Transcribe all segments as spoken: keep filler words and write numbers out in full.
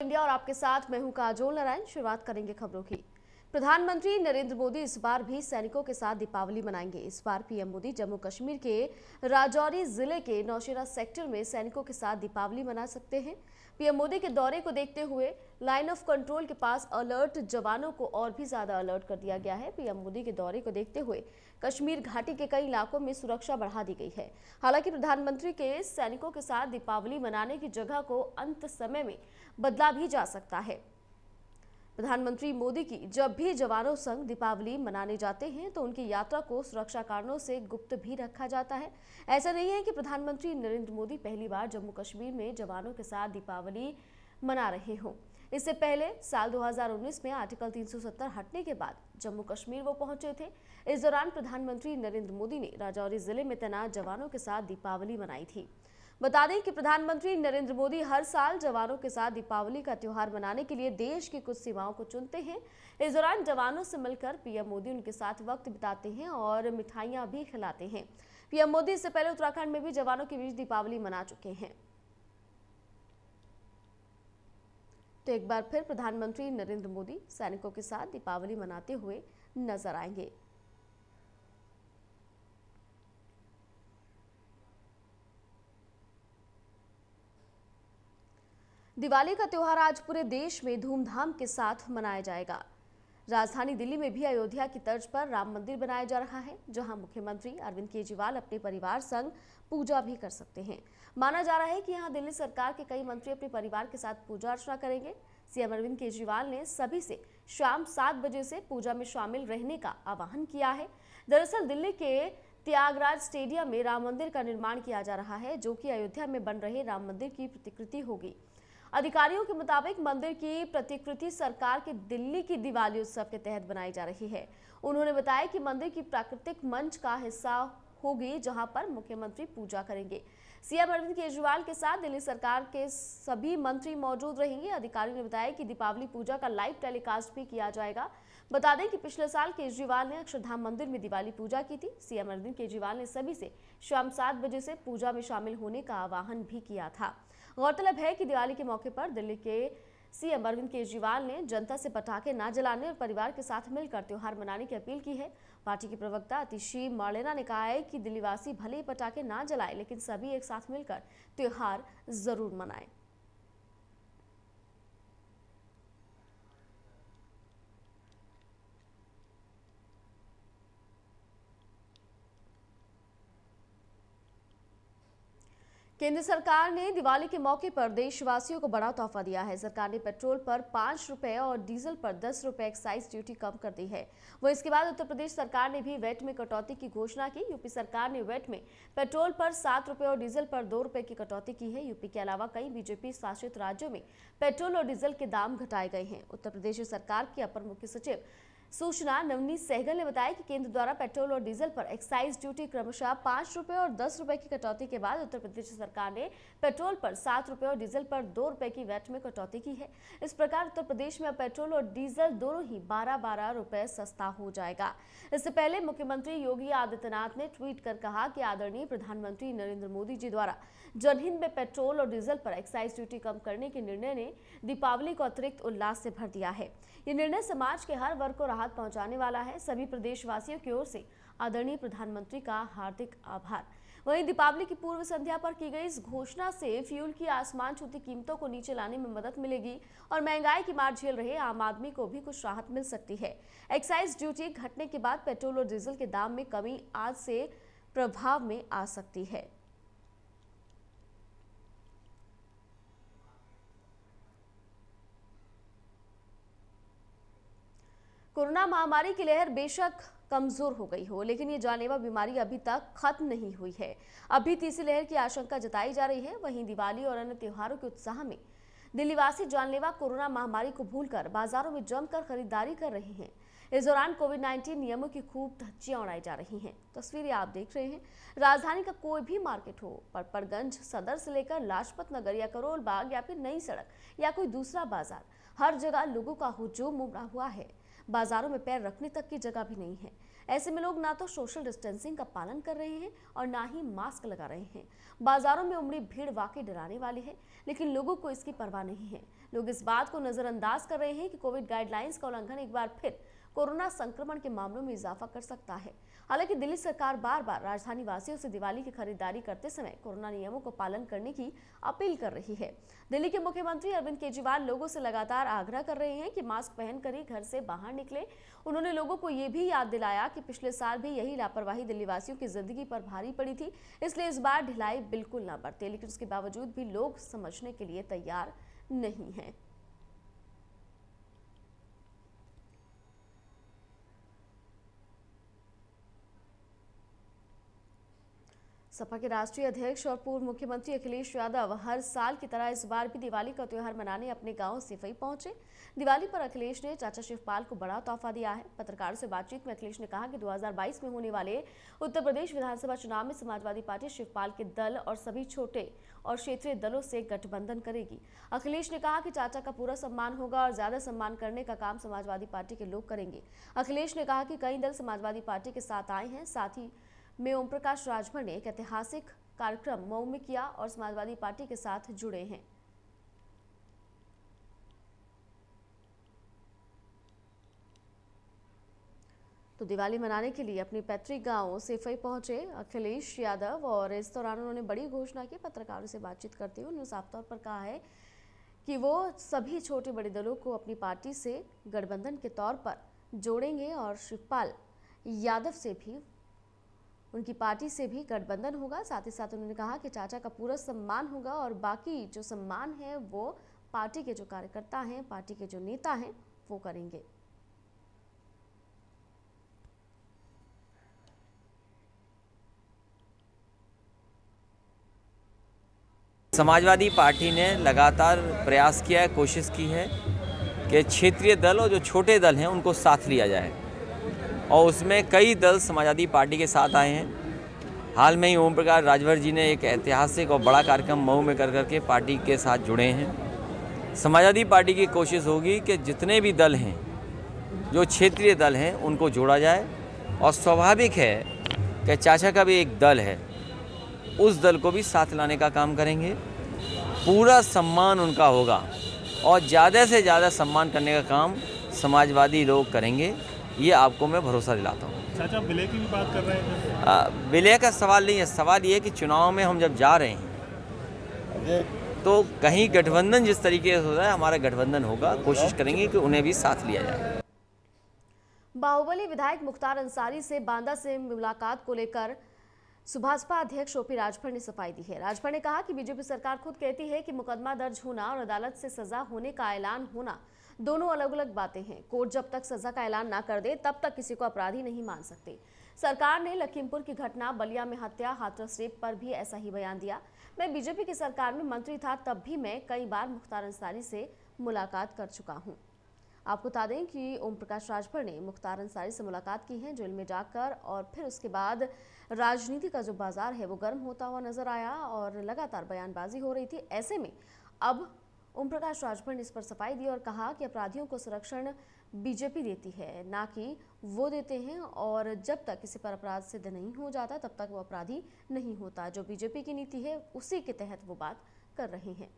India और आपके साथ मैं हूं काजोल नारायण। शुरुआत करेंगे खबरों की। प्रधानमंत्री नरेंद्र मोदी इस बार भी सैनिकों के साथ दीपावली मनाएंगे। इस बार पीएम मोदी जम्मू कश्मीर के राजौरी जिले के नौशेरा सेक्टर में सैनिकों के साथ दीपावली मना सकते हैं। पीएम मोदी के दौरे को देखते हुए लाइन ऑफ कंट्रोल के पास अलर्ट जवानों को और भी ज्यादा अलर्ट कर दिया गया है। पीएम मोदी के दौरे को देखते हुए कश्मीर घाटी के कई इलाकों में सुरक्षा बढ़ा दी गई है। हालांकि प्रधानमंत्री के सैनिकों के साथ दीपावली मनाने की जगह को अंत समय में बदला भी जा सकता है। प्रधानमंत्री मोदी की जब भी जवानों संग दीपावली मनाने जाते हैं तो उनकी यात्रा को सुरक्षा कारणों से गुप्त भी रखा जाता है। ऐसा नहीं है कि प्रधानमंत्री नरेंद्र मोदी पहली बार जम्मू कश्मीर में जवानों के साथ दीपावली मना रहे हों। इससे पहले साल दो हज़ार उन्नीस में आर्टिकल तीन सौ सत्तर हटने के बाद जम्मू कश्मीर वो पहुंचे थे। इस दौरान प्रधानमंत्री नरेंद्र मोदी ने राजौरी जिले में तैनात जवानों के साथ दीपावली मनाई थी। बता दें कि प्रधानमंत्री नरेंद्र मोदी हर साल जवानों के साथ दीपावली का त्योहार मनाने के लिए देश की कुछ सीमाओं को चुनते हैं। इस दौरान जवानों से मिलकर पीएम मोदी उनके साथ वक्त बिताते हैं और मिठाइयां भी खिलाते हैं। पीएम मोदी इससे पहले उत्तराखंड में भी जवानों के बीच दीपावली मना चुके हैं। तो एक बार फिर प्रधानमंत्री नरेंद्र मोदी सैनिकों के साथ दीपावली मनाते हुए नजर आएंगे। दिवाली का त्योहार आज पूरे देश में धूमधाम के साथ मनाया जाएगा। राजधानी दिल्ली में भी अयोध्या की तर्ज पर राम मंदिर बनाया जा रहा है, जहां मुख्यमंत्री अरविंद केजरीवाल अपने परिवार संग पूजा भी कर सकते हैं। माना जा रहा है कि यहां दिल्ली सरकार के कई मंत्री अपने परिवार के साथ पूजा अर्चना करेंगे। सीएम अरविंद केजरीवाल ने सभी से शाम सात बजे से पूजा में शामिल रहने का आह्वान किया है। दरअसल दिल्ली के त्यागराज स्टेडियम में राम मंदिर का निर्माण किया जा रहा है, जो कि अयोध्या में बन रहे राम मंदिर की प्रतिकृति होगी। अधिकारियों के मुताबिक मंदिर की प्रतिकृति सरकार के दिल्ली की दिवाली उत्सव के तहत बनाई जा रही है। उन्होंने बताया कि मंदिर की प्राकृतिक मंच का हिस्सा होगी, जहां पर मुख्यमंत्री पूजा करेंगे। सीएम अरविंद केजरीवाल के साथ दिल्ली सरकार के सभी मंत्री मौजूद रहेंगे। अधिकारियों ने बताया कि दीपावली पूजा का लाइव टेलीकास्ट भी किया जाएगा। बता दें कि पिछले साल केजरीवाल ने अक्षरधाम मंदिर में दिवाली पूजा की थी। सीएम अरविंद केजरीवाल ने सभी से शाम सात बजे से पूजा में शामिल होने का आह्वान भी किया था। गौरतलब है कि दिवाली के मौके पर दिल्ली के सीएम अरविंद केजरीवाल ने जनता से पटाखे न जलाने और परिवार के साथ मिलकर त्योहार मनाने की अपील की है। पार्टी के प्रवक्ता अतिशी मार्लेना ने कहा है कि दिल्लीवासी भले ही पटाखे ना जलाएं, लेकिन सभी एक साथ मिलकर त्योहार जरूर मनाएं। केंद्र सरकार ने दिवाली के मौके पर देशवासियों को बड़ा तोहफा दिया है। सरकार ने पेट्रोल पर पाँच रुपए और डीजल पर दस रुपए एक्साइज ड्यूटी कम कर दी है। वो इसके बाद उत्तर प्रदेश सरकार ने भी वैट में कटौती की घोषणा की। यूपी सरकार ने वैट में पेट्रोल पर सात रुपए और डीजल पर दो रुपए की कटौती की है। यूपी के अलावा कई बीजेपी शासित राज्यों में पेट्रोल और डीजल के दाम घटाए गए हैं। उत्तर प्रदेश सरकार के अपर मुख्य सचिव सूचना नवनीत सहगल ने बताया कि केंद्र द्वारा पेट्रोल और डीजल पर एक्साइज ड्यूटी क्रमशः पाँच रुपए और दस रुपए की कटौती के बाद उत्तर प्रदेश सरकार ने पेट्रोल पर सात रुपए और डीजल पर दो रुपए की वैट में कटौती की है। इस प्रकार उत्तर प्रदेश में अब पेट्रोल और डीजल दोनों ही बारह बारह रुपए सस्ता हो जाएगा। इससे पहले मुख्यमंत्री योगी आदित्यनाथ ने ट्वीट कर कहा कि आदरणीय प्रधानमंत्री नरेंद्र मोदी जी द्वारा जनहित में पेट्रोल और डीजल पर एक्साइज ड्यूटी कम करने के निर्णय ने दीपावली को अतिरिक्त उल्लास से भर दिया है। ये निर्णय समाज के हर वर्ग को राहत पहुंचाने वाला है। सभी प्रदेशवासियों की ओर से आदरणीय प्रधानमंत्री का हार्दिक आभार। वहीं दीपावली की पूर्व संध्या पर की गई इस घोषणा से फ्यूल की आसमान छूती कीमतों को नीचे लाने में मदद मिलेगी और महंगाई की मार झेल रहे आम आदमी को भी कुछ राहत मिल सकती है। एक्साइज ड्यूटी घटने के बाद पेट्रोल और डीजल के दाम में कमी आज से प्रभाव में आ सकती है। कोरोना महामारी की लहर बेशक कमजोर हो गई हो, लेकिन ये जानलेवा बीमारी अभी तक खत्म नहीं हुई है। अभी तीसरी लहर की आशंका जताई जा रही है। वहीं दिवाली और अन्य त्योहारों के उत्साह में दिल्लीवासी जानलेवा कोरोना महामारी को भूलकर बाजारों में जमकर खरीदारी कर रहे हैं। इस दौरान कोविड उन्नीस नियमों की खूब धज्जियां उड़ाई जा रही हैं। तस्वीरें आप देख रहे हैं। राजधानी का कोई भी मार्केट हो, पड़पड़गंज सदर से लेकर लाजपत नगर या करोल बाग या फिर नई सड़क या कोई दूसरा बाजार, हर जगह लोगों का हुजूम उमड़ा हुआ है। बाजारों में पैर रखने तक की जगह भी नहीं है। ऐसे में लोग ना तो सोशल डिस्टेंसिंग का पालन कर रहे हैं और ना ही मास्क लगा रहे हैं। बाजारों में उमड़ी भीड़ वाकई डराने वाली है, लेकिन लोगों को इसकी परवाह नहीं है। लोग इस बात को नजरअंदाज कर रहे हैं कि कोविड गाइडलाइंस का उल्लंघन एक बार फिर कोरोना संक्रमण के मामलों में इजाफा कर सकता है। हालांकि दिल्ली सरकार बार बार राजधानी वासियों से दिवाली की खरीदारी करते समय कोरोना नियमों को पालन करने की अपील कर रही है। दिल्ली के मुख्यमंत्री अरविंद केजरीवाल लोगों से लगातार आग्रह कर रहे हैं कि मास्क पहनकर ही घर से बाहर निकले। उन्होंने लोगों को ये भी याद दिलाया कि पिछले साल भी यही लापरवाही दिल्ली वासियों की जिंदगी पर भारी पड़ी थी, इसलिए इस बार ढिलाई बिल्कुल ना बरते। लेकिन उसके बावजूद भी लोग समझने के लिए तैयार नहीं है। सपा के राष्ट्रीय अध्यक्ष और पूर्व मुख्यमंत्री अखिलेश यादव हर साल की तरह इस बार भी दिवाली का त्योहार मनाने अपने गांव सिफई पहुंचे। दिवाली पर अखिलेश ने चाचा शिवपाल को बड़ा तोहफा दिया है। पत्रकारों से बातचीत में अखिलेश ने कहा कि दो हज़ार बाईस में होने वाले उत्तर प्रदेश विधानसभा चुनाव में समाजवादी पार्टी शिवपाल के दल और सभी छोटे और क्षेत्रीय दलों से गठबंधन करेगी। अखिलेश ने कहा कि चाचा का पूरा सम्मान होगा और ज्यादा सम्मान करने का काम समाजवादी पार्टी के लोग करेंगे। अखिलेश ने कहा कि कई दल समाजवादी पार्टी के साथ आए हैं। साथ ही में ओम प्रकाश राजभर ने एक ऐतिहासिक कार्यक्रम मऊ में किया और समाजवादी पार्टी के साथ जुड़े हैं। तो दिवाली मनाने के लिए अपने पैतृक गांव सिफई पहुंचे अखिलेश यादव और इस दौरान उन्होंने बड़ी घोषणा की। पत्रकारों से बातचीत करते हुए उन्होंने साफ तौर पर कहा है कि वो सभी छोटे बड़े दलों को अपनी पार्टी से गठबंधन के तौर पर जोड़ेंगे और शिवपाल यादव से भी, उनकी पार्टी से भी गठबंधन होगा। साथ ही साथ उन्होंने कहा कि चाचा का पूरा सम्मान होगा और बाकी जो सम्मान है वो पार्टी के जो कार्यकर्ता हैं, पार्टी के जो नेता हैं, वो करेंगे। समाजवादी पार्टी ने लगातार प्रयास किया है, कोशिश की है कि क्षेत्रीय दल और जो छोटे दल हैं उनको साथ लिया जाए और उसमें कई दल समाजवादी पार्टी के साथ आए हैं। हाल में ही ओम प्रकाश राजभर जी ने एक ऐतिहासिक और बड़ा कार्यक्रम मऊ में कर करके पार्टी के साथ जुड़े हैं। समाजवादी पार्टी की कोशिश होगी कि जितने भी दल हैं, जो क्षेत्रीय दल हैं, उनको जोड़ा जाए और स्वाभाविक है कि चाचा का भी एक दल है, उस दल को भी साथ लाने का काम करेंगे। पूरा सम्मान उनका होगा और ज़्यादा से ज़्यादा सम्मान करने का काम समाजवादी लोग करेंगे, ये आपको मैं भरोसा दिलाता हूँ। चाचा विलय की भी बात कर रहे हैं? विलय का सवाल नहीं है। सवाल ये है कि चुनाव में हम जब जा रहे हैं तो कहीं गठबंधन जिस तरीके से होता है, हमारा गठबंधन होगा। कोशिश करेंगे कि उन्हें भी साथ लिया जाए। बाहुबली विधायक मुख्तार अंसारी से बांदा से मुलाकात को लेकर सुभाषपा अध्यक्ष ओपी राजभर ने सफाई दी है। राजभर ने कहा कि बीजेपी सरकार खुद कहती है कि मुकदमा दर्ज होना और अदालत से सजा होने का ऐलान होना दोनों अलग अलग बातें हैं। कोर्ट जब तक सजा का ऐलान ना कर दे तब तक किसी को अपराधी नहीं मान सकते। सरकार ने लखीमपुर की घटना, बलिया में हत्या, हाथरस रेप पर भी ऐसा ही बयान दिया। मैं बीजेपी की सरकार में मंत्री था, तब भी मैं कई बार मुख्तार अंसारी से मुलाकात कर चुका हूँ। आपको बता दें कि ओम प्रकाश राजभर ने मुख्तार अंसारी से मुलाकात की है जेल में जाकर, और फिर उसके बाद राजनीति का जो बाजार है वो गर्म होता हुआ नजर आया और लगातार बयानबाजी हो रही थी। ऐसे में अब ओम प्रकाश राजभर ने इस पर सफाई दी और कहा कि अपराधियों को संरक्षण बीजेपी देती है, ना कि वो देते हैं, और जब तक किसी पर अपराध सिद्ध नहीं हो जाता तब तक वो अपराधी नहीं होता। जो बीजेपी की नीति है उसी के तहत वो बात कर रहे हैं।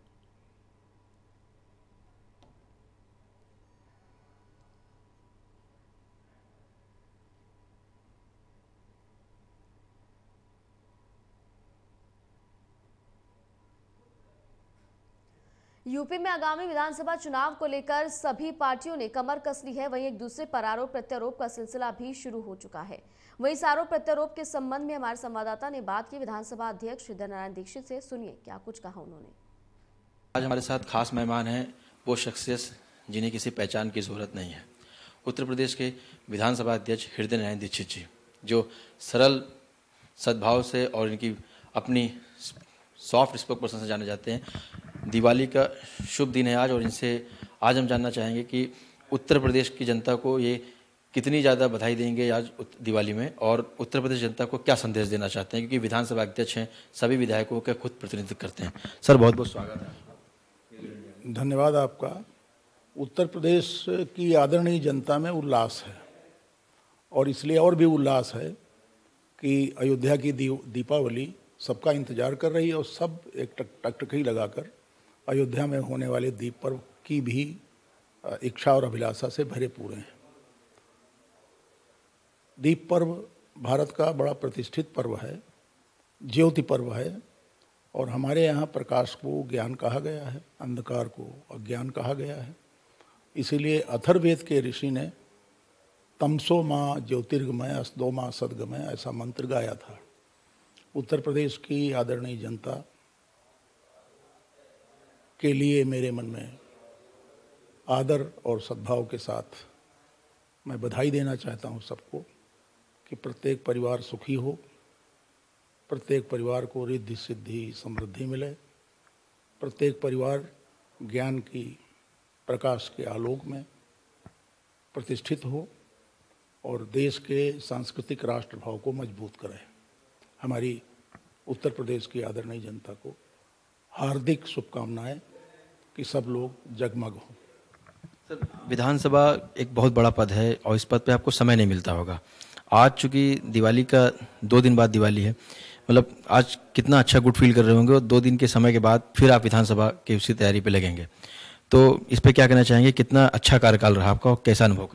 यूपी में आगामी विधानसभा चुनाव को लेकर सभी पार्टियों ने कमर कस ली है। वहीं एक दूसरे पर आरोप प्रत्यारोप का सिलसिला भी शुरू हो चुका है। वहीं इस आरोप प्रत्यारोप के संबंध में हमारे संवाददाता ने बात की विधानसभा अध्यक्ष हृदय नारायण दीक्षित से। सुनिए क्या कुछ कहा उन्होंने। आज हमारे साथ खास मेहमान हैं, वो शख्सियत जिन्हें किसी पहचान की जरूरत नहीं है। उत्तर प्रदेश के विधानसभा अध्यक्ष हृदय नारायण दीक्षित जी, जो सरल सद्भाव से और इनकी अपनी सॉफ्ट स्पोक पर्सन से जाने जाते हैं। दिवाली का शुभ दिन है आज, और इनसे आज हम जानना चाहेंगे कि उत्तर प्रदेश की जनता को ये कितनी ज़्यादा बधाई देंगे आज दिवाली में, और उत्तर प्रदेश जनता को क्या संदेश देना चाहते हैं, क्योंकि विधानसभा अध्यक्ष हैं, सभी विधायकों का खुद प्रतिनिधित्व करते हैं। सर बहुत बहुत स्वागत है। धन्यवाद आपका। उत्तर प्रदेश की आदरणीय जनता में उल्लास है और इसलिए और भी उल्लास है कि अयोध्या की दीपावली सबका इंतजार कर रही है और सब एक टक टकटकी लगाकर अयोध्या में होने वाले दीप पर्व की भी इच्छा और अभिलाषा से भरे पूरे हैं। दीप पर्व भारत का बड़ा प्रतिष्ठित पर्व है, ज्योति पर्व है, और हमारे यहाँ प्रकाश को ज्ञान कहा गया है, अंधकार को अज्ञान कहा गया है। इसीलिए अथर्ववेद के ऋषि ने तमसो माँ ज्योतिर्गमय असदो माँ सद्गमय ऐसा मंत्र गाया था। उत्तर प्रदेश की आदरणीय जनता के लिए मेरे मन में आदर और सद्भाव के साथ मैं बधाई देना चाहता हूँ सबको कि प्रत्येक परिवार सुखी हो, प्रत्येक परिवार को रिद्धि सिद्धि समृद्धि मिले, प्रत्येक परिवार ज्ञान की प्रकाश के आलोक में प्रतिष्ठित हो और देश के सांस्कृतिक राष्ट्रभाव को मजबूत करे। हमारी उत्तर प्रदेश की आदरणीय जनता को हार्दिक शुभकामनाएं कि सब लोग जगमग हों। सर, विधानसभा एक बहुत बड़ा पद है और इस पद पे आपको समय नहीं मिलता होगा। आज चूंकि दिवाली का दो दिन बाद दिवाली है, मतलब आज कितना अच्छा गुड फील कर रहे होंगे और दो दिन के समय के बाद फिर आप विधानसभा की उसी तैयारी पे लगेंगे, तो इस पे क्या कहना चाहेंगे? कितना अच्छा कार्यकाल रहा आपका और कैसा अनुभव?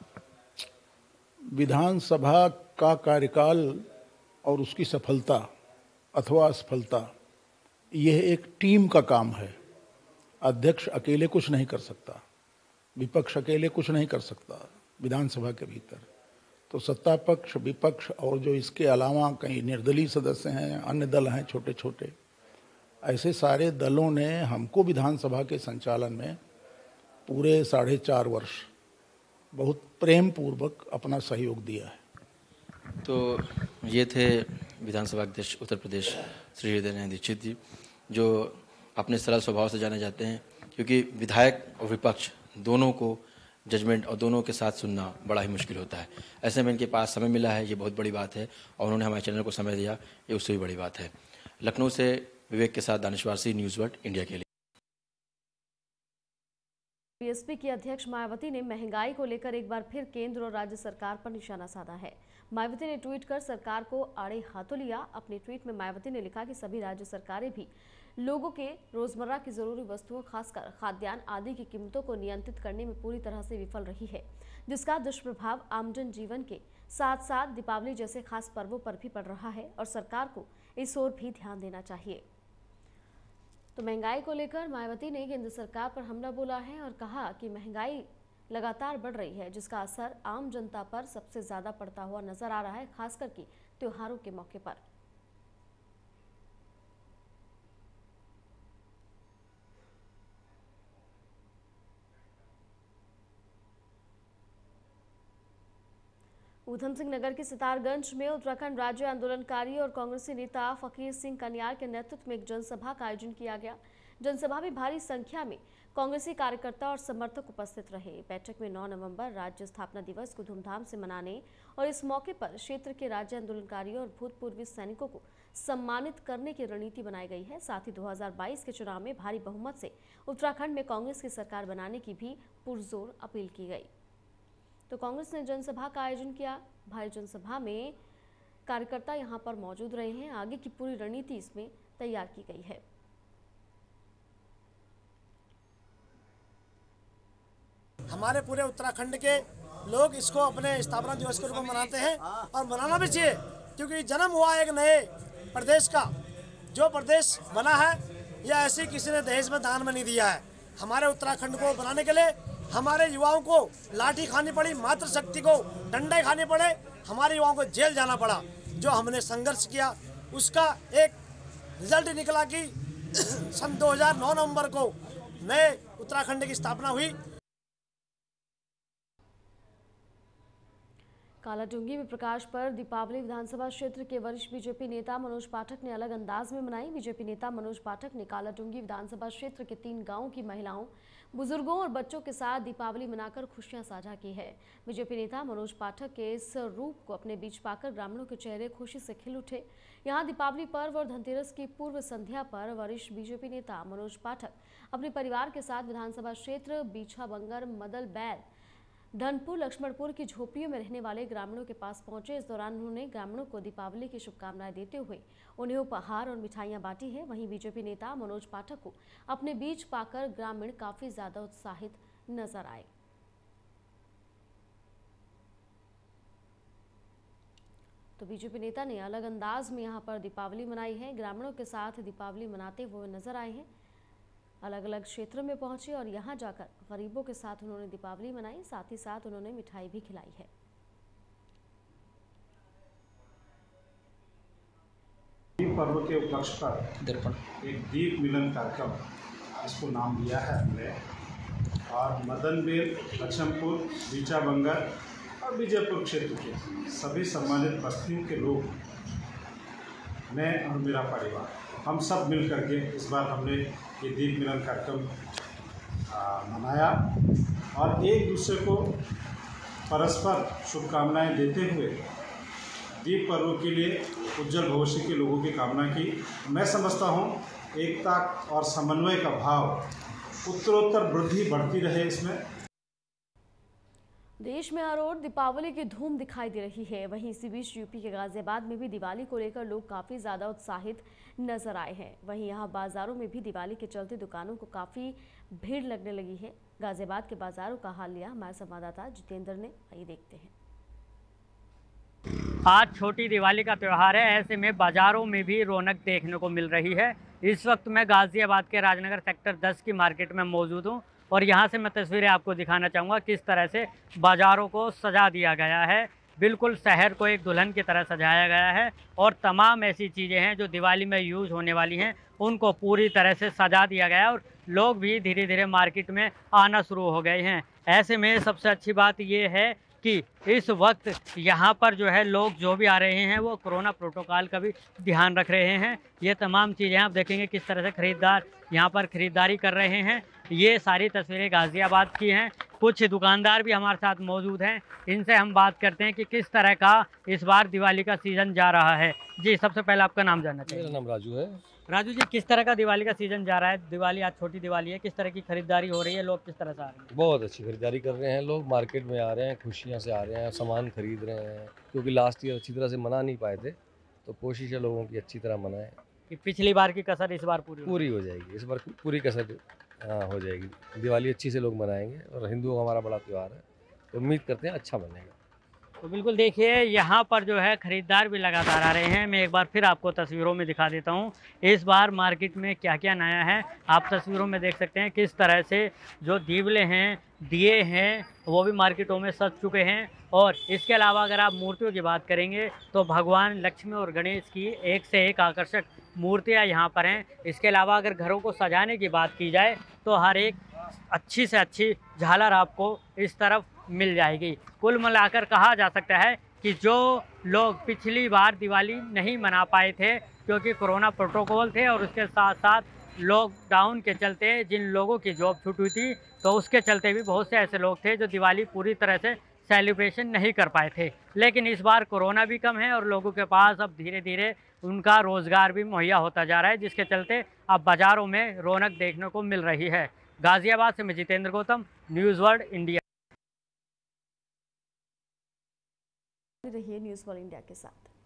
विधानसभा का कार्यकाल और उसकी सफलता अथवा असफलता यह एक टीम का काम है। अध्यक्ष अकेले कुछ नहीं कर सकता, विपक्ष अकेले कुछ नहीं कर सकता विधानसभा के भीतर। तो सत्ता पक्ष, विपक्ष और जो इसके अलावा कई निर्दलीय सदस्य हैं, अन्य दल हैं छोटे छोटे, ऐसे सारे दलों ने हमको विधानसभा के संचालन में पूरे साढ़े चार वर्ष बहुत प्रेम पूर्वक अपना सहयोग दिया है। तो ये थे विधानसभा अध्यक्ष उत्तर प्रदेश श्री हृदय नारायण दीक्षित जी, जो अपने सरल स्वभाव से जाने जाते हैं, क्योंकि विधायक और विपक्ष दोनों को जजमेंट और दोनों के साथ सुनना बड़ा ही मुश्किल होता है। ऐसे में इनके पास समय मिला है, ये बहुत बड़ी बात है, और उन्होंने हमारे चैनल को समय दिया, ये उससे भी बड़ी बात है। लखनऊ से विवेक के साथ Danishwar Singh, news world India के लिए। बीएसपी की अध्यक्ष मायावती ने महंगाई को लेकर एक बार फिर केंद्र और राज्य सरकार पर निशाना साधा है। मायावती ने ट्वीट कर सरकार को आड़े हाथों लिया। अपने ट्वीट में मायावती ने लिखा कि सभी राज्य सरकारें भी लोगों के रोजमर्रा की जरूरी वस्तुओं, खासकर खाद्यान्न आदि की कीमतों को नियंत्रित करने में पूरी तरह से विफल रही है, जिसका दुष्प्रभाव आम जन जीवन के साथ साथ दीपावली जैसे खास पर्वों पर भी पड़ रहा है और सरकार को इस ओर भी ध्यान देना चाहिए। तो महंगाई को लेकर मायावती ने केंद्र सरकार पर हमला बोला है और कहा कि महंगाई लगातार बढ़ रही है, जिसका असर आम जनता पर सबसे ज्यादा पड़ता हुआ नजर आ रहा है, खासकर कि त्योहारों के मौके पर। ऊधम सिंह नगर के सितारगंज में उत्तराखंड राज्य आंदोलनकारी और कांग्रेसी नेता फकीर सिंह कन्यार के नेतृत्व में एक जनसभा का आयोजन किया गया। जनसभा में भारी संख्या में कांग्रेसी कार्यकर्ता और समर्थक उपस्थित रहे। बैठक में नौ नवंबर राज्य स्थापना दिवस को धूमधाम से मनाने और इस मौके पर क्षेत्र के राज्य आंदोलनकारियों और भूतपूर्व सैनिकों को सम्मानित करने की रणनीति बनाई गई है। साथ ही दो हज़ार बाईस के चुनाव में भारी बहुमत से उत्तराखंड में कांग्रेस की सरकार बनाने की भी पुरजोर अपील की गई। तो कांग्रेस ने जनसभा का आयोजन किया। भारी जनसभा में कार्यकर्ता यहां पर मौजूद रहे हैं। आगे की पूरी रणनीति इसमें तैयार की गई है। हमारे पूरे उत्तराखंड के लोग इसको अपने स्थापना दिवस के रूप में मनाते हैं और मनाना भी चाहिए, क्योंकि जन्म हुआ एक नए प्रदेश का। जो प्रदेश बना है यह ऐसी किसी ने दहेज में दान में नहीं दिया है। हमारे उत्तराखंड को बनाने के लिए हमारे युवाओं को लाठी खानी पड़ी, मातृ शक्ति को डंडे खाने पड़े, हमारे युवाओं को जेल जाना पड़ा। जो हमने संघर्ष किया उसका एक रिजल्ट निकला कि सन दो हज़ार नौ नवंबर को नए उत्तराखंड की स्थापना हुई। कालाडूंगी में प्रकाश पर्व दीपावली विधानसभा क्षेत्र के वरिष्ठ बीजेपी नेता मनोज पाठक ने अलग अंदाज में मनाई। बीजेपी नेता मनोज पाठक ने कालाडूंगी विधानसभा क्षेत्र के तीन गांवों की महिलाओं, बुजुर्गों और बच्चों के साथ दीपावली मनाकर खुशियां साझा की है। बीजेपी नेता मनोज पाठक के इस रूप को अपने बीच पाकर ग्रामीणों के चेहरे खुशी से खिल उठे। यहां दीपावली पर्व और धनतेरस की पूर्व संध्या पर वरिष्ठ बीजेपी नेता मनोज पाठक अपने परिवार के साथ विधानसभा क्षेत्र बीछा बंगर मदल बैर धनपुर लक्ष्मणपुर की झोपड़ियों में रहने वाले ग्रामीणों के पास पहुंचे। इस दौरान उन्होंने ग्रामीणों को दीपावली की शुभकामनाएं देते हुए उन्हें उपहार और मिठाइयां बांटी है। वहीं बीजेपी नेता मनोज पाठक को अपने बीच पाकर ग्रामीण काफी ज्यादा उत्साहित नजर आए। तो बीजेपी नेता ने अलग अंदाज में यहां पर दीपावली मनाई है। ग्रामीणों के साथ दीपावली मनाते हुए नजर आए हैं। अलग अलग क्षेत्रों में पहुंचे और यहां जाकर गरीबों के साथ उन्होंने दीपावली मनाई। साथ ही साथ उन्होंने मिठाई भी खिलाई है। दीप पर्व के उपलक्ष्य पर एक दीप मिलन कार्यक्रम, इसको नाम दिया है हमने, और मदनबेल, लक्ष्मणपुर, बीचा बंगर और विजयपुर क्षेत्र के सभी सम्मानित बस्तियों के लोग, मैं और मेरा परिवार, हम सब मिल करके इस बार हमने ये दीप मिलन कार्यक्रम मनाया और एक दूसरे को परस्पर शुभकामनाएं देते हुए दीप पर्व के लिए उज्जवल भविष्य के लोगों की कामना की। मैं समझता हूँ एकता और समन्वय का भाव उत्तरोत्तर वृद्धि बढ़ती रहे। इसमें देश में हर ओर दीपावली की धूम दिखाई दे रही है। वहीं इसी बीच यूपी के गाजियाबाद में भी दिवाली को लेकर लोग काफी ज्यादा उत्साहित नजर आए हैं। वहीं यहां बाजारों में भी दिवाली के चलते दुकानों को काफी भीड़ लगने लगी है। गाजियाबाद के बाजारों का हाल लिया हमारे संवाददाता जितेंद्र ने, आइए देखते हैं। आज छोटी दिवाली का त्यौहार है, ऐसे में बाजारों में भी रौनक देखने को मिल रही है। इस वक्त मैं गाजियाबाद के राजनगर सेक्टर दस की मार्केट में मौजूद हूँ और यहाँ से मैं तस्वीरें आपको दिखाना चाहूँगा किस तरह से बाज़ारों को सजा दिया गया है। बिल्कुल शहर को एक दुल्हन की तरह सजाया गया है और तमाम ऐसी चीज़ें हैं जो दिवाली में यूज़ होने वाली हैं, उनको पूरी तरह से सजा दिया गया है और लोग भी धीरे धीरे मार्केट में आना शुरू हो गए हैं। ऐसे में सबसे अच्छी बात ये है कि इस वक्त यहाँ पर जो है लोग जो भी आ रहे हैं वो कोरोना प्रोटोकॉल का भी ध्यान रख रहे हैं। ये तमाम चीज़ें आप देखेंगे किस तरह से ख़रीदार यहाँ पर ख़रीदारी कर रहे हैं। ये सारी तस्वीरें गाज़ियाबाद की हैं। कुछ दुकानदार भी हमारे साथ मौजूद हैं, इनसे हम बात करते हैं कि किस तरह का इस बार दिवाली का सीज़न जा रहा है। जी, सबसे पहले आपका नाम जानना चाहिए। मेरा नाम राजू है। राजू जी, किस तरह का दिवाली का सीज़न जा रहा है? दिवाली आज छोटी दिवाली है, किस तरह की खरीदारी हो रही है? लोग किस तरह से आ रहे हैं? बहुत अच्छी खरीदारी कर रहे हैं लोग, मार्केट में आ रहे हैं, खुशियाँ से आ रहे हैं, सामान खरीद रहे हैं, क्योंकि लास्ट ईयर अच्छी तरह से मना नहीं पाए थे, तो कोशिश है लोगों की अच्छी तरह मनाएं कि पिछली बार की कसर इस बार पूरी पूरी हो जाएगी। इस बार पूरी कसर हाँ हो जाएगी। दिवाली अच्छी से लोग मनाएंगे और हिंदुओं का हमारा बड़ा त्यौहार है, तो उम्मीद करते हैं अच्छा बनेगा। तो बिल्कुल देखिए, यहाँ पर जो है ख़रीदार भी लगातार आ रहे हैं। मैं एक बार फिर आपको तस्वीरों में दिखा देता हूँ इस बार मार्केट में क्या क्या नया है। आप तस्वीरों में देख सकते हैं किस तरह से जो दीवले हैं, दिए हैं, वो भी मार्केटों में सज चुके हैं। और इसके अलावा अगर आप मूर्तियों की बात करेंगे तो भगवान लक्ष्मी और गणेश की एक से एक आकर्षक मूर्तियाँ यहाँ पर हैं। इसके अलावा अगर घरों को सजाने की बात की जाए तो हर एक अच्छी से अच्छी झालर आपको इस तरफ मिल जाएगी। कुल मिलाकर कहा जा सकता है कि जो लोग पिछली बार दिवाली नहीं मना पाए थे क्योंकि कोरोना प्रोटोकॉल थे और उसके साथ साथ लॉकडाउन के चलते जिन लोगों की जॉब छूट हुई थी, तो उसके चलते भी बहुत से ऐसे लोग थे जो दिवाली पूरी तरह से सेलिब्रेशन नहीं कर पाए थे। लेकिन इस बार कोरोना भी कम है और लोगों के पास अब धीरे धीरे उनका रोज़गार भी मुहैया होता जा रहा है, जिसके चलते अब बाज़ारों में रौनक देखने को मिल रही है। गाज़ियाबाद से मैं Jitendra Gautam, news world India. रहिए न्यूज़ वर्ल्ड इंडिया के साथ।